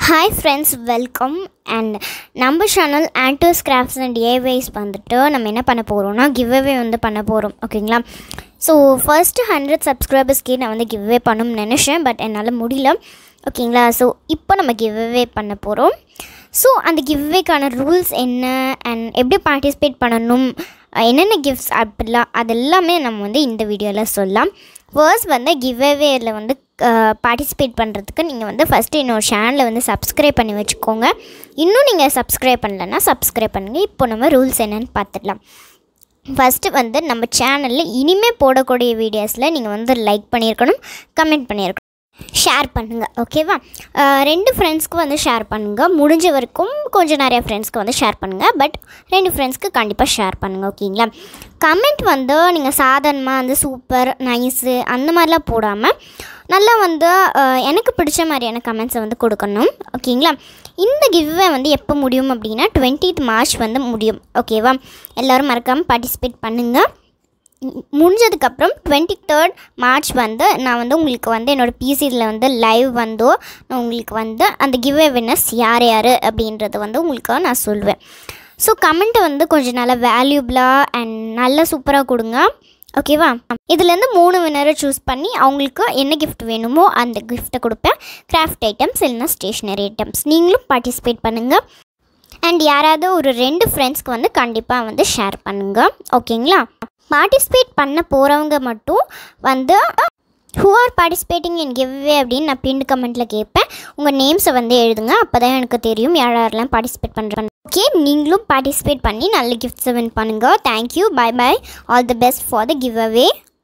Hi friends, welcome and நம்ம channel Antos Crafts and DIYs வந்துட்டு நம்ம என்ன பண்ண போறோம்னா giveaway வந்து பண்ண போறோம் ஓகேங்களா. ஸோ ஃபர்ஸ்ட் 100 சப்ஸ்கிரைபர்ஸ்க்கு நான் வந்து giveaway பண்ணணும்னு நினைச்சேன், பட் என்னால் முடியல ஓகேங்களா. ஸோ இப்போ நம்ம giveaway பண்ண போகிறோம். ஸோ அந்த giveawayக்கான ரூல்ஸ் என்ன அண்ட் எப்படி பார்ட்டிசிபேட் பண்ணணும், என்னென்ன கிஃப்ட்ஸ் அப்படிலாம் அதெல்லாமே நம்ம வந்து இந்த வீடியோவில் சொல்லலாம். ஃபர்ஸ்ட் வந்து கிவ்அவேயில் வந்து பார்ட்டிசிபேட் பண்ணுறதுக்கு நீங்கள் வந்து ஃபஸ்ட்டு என்னோடய சேனலை வந்து சப்ஸ்கிரைப் பண்ணி வச்சுக்கோங்க. இன்னும் நீங்கள் சப்ஸ்கிரைப் பண்ணலன்னா சப்ஸ்கிரைப் பண்ணுங்கள். இப்போ நம்ம ரூல்ஸ் என்னென்னு பார்த்துடலாம். ஃபஸ்ட்டு வந்து நம்ம சேனலில் இனிமேல் போடக்கூடிய வீடியோஸில் நீங்கள் வந்து லைக் பண்ணியிருக்கணும், கமெண்ட் பண்ணியிருக்கணும், ஷேர் பண்ணுங்கள் ஓகேவா. 2 ஃப்ரெண்ட்ஸ்க்கு வந்து ஷேர் பண்ணுங்கள், முடிஞ்ச வரைக்கும் கொஞ்சம் நிறையா ஃப்ரெண்ட்ஸ்க்கு வந்து ஷேர் பண்ணுங்கள், பட் 2 ஃப்ரெண்ட்ஸ்க்கு கண்டிப்பாக ஷேர் பண்ணுங்கள் ஓகேங்களா. கமெண்ட் வந்து நீங்கள் சாதாரணமாக வந்து சூப்பர் நைஸு அந்த மாதிரிலாம் போடாமல் நல்லா வந்து எனக்கு பிடிச்ச மாதிரியான கமெண்ட்ஸை வந்து கொடுக்கணும் ஓகேங்களா. இந்த கிவ்வே வந்து எப்போ முடியும் அப்படின்னா 20th March வந்து முடியும் ஓகேவா. எல்லோரும் மறக்காமல் பார்ட்டிசிபேட் பண்ணுங்கள். முடிஞ்சதுக்கப்புறம் 23rd March வந்து நான் வந்து உங்களுக்கு வந்து என்னோடய பிசியில் வந்து லைவ் வந்தோ நான் உங்களுக்கு வந்து அந்த கிவ்வே வின்னர்ஸ் யார் யார் அப்படின்றது வந்து உங்களுக்கு நான் சொல்லுவேன். ஸோ கமெண்ட்டை வந்து கொஞ்சம் நல்லா வேல்யூபிளாக அண்ட் நல்லா சூப்பராக கொடுங்க ஓகேவா. இதுலேருந்து 3 வின்னரை சூஸ் பண்ணி அவங்களுக்கு என்ன கிஃப்ட் வேணுமோ அந்த கிஃப்ட்டை கொடுப்பேன். கிராஃப்ட் ஐட்டம்ஸ் இல்லைனா ஸ்டேஷ்னரி ஐட்டம்ஸ். நீங்களும் பார்ட்டிசிபேட் பண்ணுங்கள் அண்ட் யாராவது ஒரு 2 ஃப்ரெண்ட்ஸ்க்கு வந்து கண்டிப்பாக வந்து ஷேர் பண்ணுங்கள் ஓகேங்களா. பார்ட்டிசிபேட் பண்ண போகிறவங்க மட்டும் வந்து who are participating in giveaway அப்படின்னு நான் பின் கமெண்ட்டில் கேட்பேன். உங்கள் நேம்ஸை வந்து எழுதுங்க, அப்போ தான் எனக்கு தெரியும் யார் யாரெல்லாம் பார்ட்டிசிபேட் பண்ணுறாங்க. ஓகே, நீங்களும் பார்ட்டிசிபேட் பண்ணி நல்ல கிஃப்ட்ஸை வின் பண்ணுங்கள். Thank you, bye bye, all the best for the giveaway.